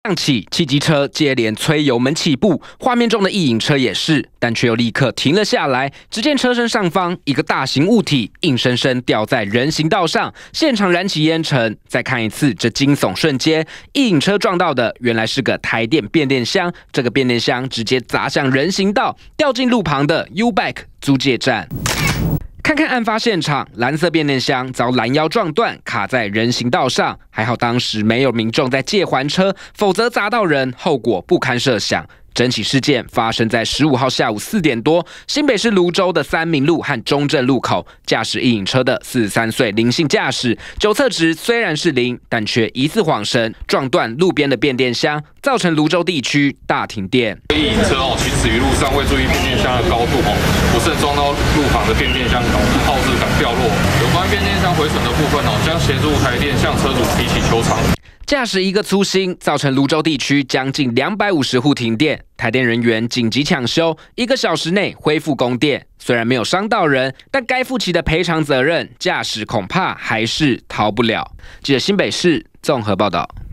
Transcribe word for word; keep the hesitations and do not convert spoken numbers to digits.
亮起，汽机车接连催油门起步，画面中的异影车也是，但却又立刻停了下来。只见车身上方一个大型物体硬生生掉在人行道上，现场燃起烟尘。再看一次这惊悚瞬间，异影车撞到的原来是个台电变电箱，这个变电箱直接砸向人行道，掉进路旁的 U-Bike 租借站。 看看案发现场，蓝色变电箱遭拦腰撞断，卡在人行道上。还好当时没有民众在借还车，否则砸到人，后果不堪设想。整起事件发生在十五号下午四点多，新北市芦洲的三民路和中正路口，驾驶异影车的四十三岁林姓驾驶，酒测值虽然是零，但却疑似晃神，撞断路边的变电箱，造成芦洲地区大停电。 异影车哦行驶于路上未注意变电箱的高度哦，不慎撞到路旁的变电箱，导致炮制杆掉落。有关变电箱毁损的部分哦，将协助台电向车主提起求偿。 驾驶一个粗心，造成芦洲地区将近两百五十户停电。台电人员紧急抢修，一个小时内恢复供电。虽然没有伤到人，但该负起的赔偿责任，驾驶恐怕还是逃不了。记者新北市综合报道。